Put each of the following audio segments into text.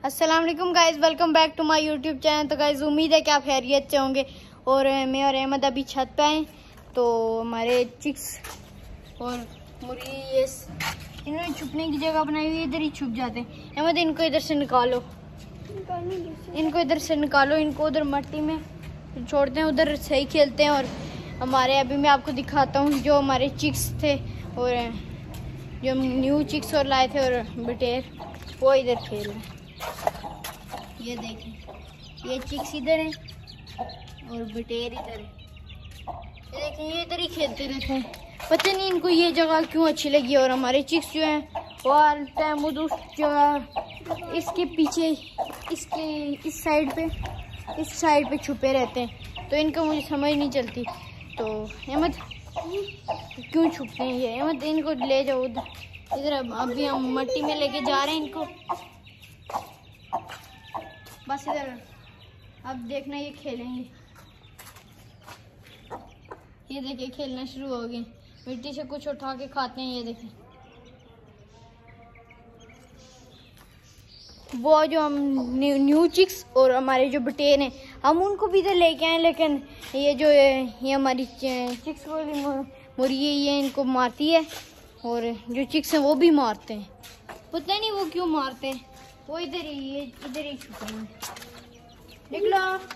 अस्सलाम वालेकुम guys, welcome back to my YouTube channel. तो गाइस उम्मीद है कि आप खैरियत से होंगे। और मैं और अहमद अभी छत पे आए तो हमारे चिक्स और मुर्गी ये इन्होंने छुपने की जगह बनाई हुई है, इधर ही छुप जाते हैं। अहमद इनको इधर से निकालो, इनको उधर मट्टी में छोड़ते हैं, उधर सही खेलते हैं। और हमारे अभी मैं आपको दिखाता हूँ जो हमारे चिक्स थे और जो न्यू चिक्स और लाए थे और बटेर वो इधर खेल रहे हैं। ये देखें, ये चिक्स इधर है और बटेर इधर है। ये देखें, ये इधर ही खेलते रहते हैं। पता नहीं इनको ये जगह क्यों अच्छी लगी। और हमारे चिक्स जो हैं वो हर टाइम उस जगह इसके पीछे इसके इस साइड पे छुपे रहते हैं। तो इनको मुझे समझ नहीं चलती। तो अहमद क्यों छुपते हैं ये? अहमद इनको ले जाओ इधर। अभी हम मट्टी में लेके जा रहे हैं इनको, बस इधर। अब देखना ये खेलेंगे। ये देखिए खेलना शुरू हो गए, मिट्टी से कुछ उठा के खाते हैं। ये देखिए वो जो हम न्यू चिक्स और हमारे जो बटेर हैं हम उनको भी इधर लेके आए, लेकिन ये हमारी चिक्स वाली मुर्गी ये इनको मारती है और जो चिक्स हैं वो भी मारते हैं। पता नहीं वो क्यों मारते हैं। वो इधर ही छुप रहे हैं। निकलो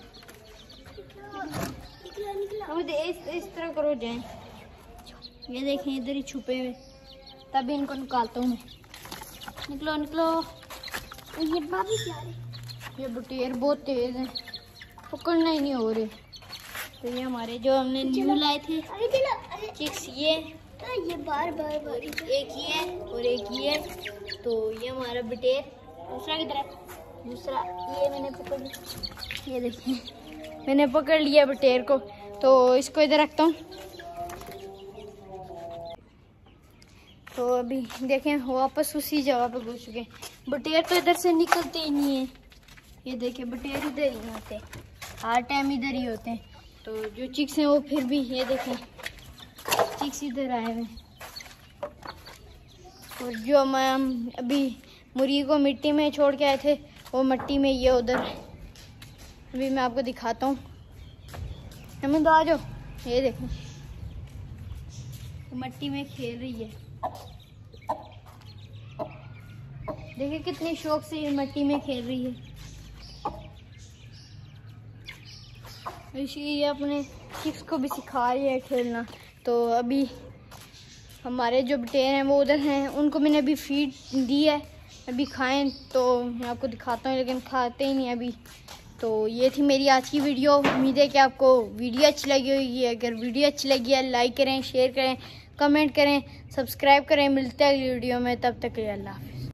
हम इस तरह करो जाए। ये देखें इधर ही छुपे हुए, तभी इनको निकालता हूँ मैं। निकलो। ये बटेर बहुत तेज है, पकड़ना ही नहीं हो रहे। तो ये हमारे जो हमने न्यू लाए थे चिक्स, ये बार एक ही है और एक ही है। तो ये हमारा बटेर, दूसरा किधर है? दूसरा ये मैंने पकड़ लिया। ये देखिए मैंने पकड़ लिया बटेर को, तो इसको इधर रखता हूँ। तो अभी देखें वापस उसी जगह पे घुस चुके। बटेर तो इधर से निकलते ही नहीं है। ये देखिए बटेर इधर ही होते हैं, हर टाइम इधर ही होते हैं। तो जो चिक्स हैं वो फिर भी, ये देखें चिक्स इधर आए हुए। और जो हम अभी मुर्गी को मिट्टी में छोड़ के आए थे वो मट्टी में ये उधर। अभी मैं आपको दिखाता हूँ। हमें तो आ जाओ। ये देखो मट्टी में खेल रही है। देखिए कितने शौक से ये मट्टी में खेल रही है। ये अपने चिक्स को भी सिखा रही है खेलना। तो अभी हमारे जो बटेर हैं वो उधर हैं, उनको मैंने अभी फीड दी है। अभी खाएं तो मैं आपको दिखाता हूँ, लेकिन खाते ही नहीं अभी। तो ये थी मेरी आज की वीडियो। उम्मीद है कि आपको वीडियो अच्छी लगी होगी। अगर वीडियो अच्छी लगी है लाइक करें, शेयर करें, कमेंट करें, सब्सक्राइब करें। मिलते हैं अगली वीडियो में, तब तक के लिए अल्लाह हाफ़िज़।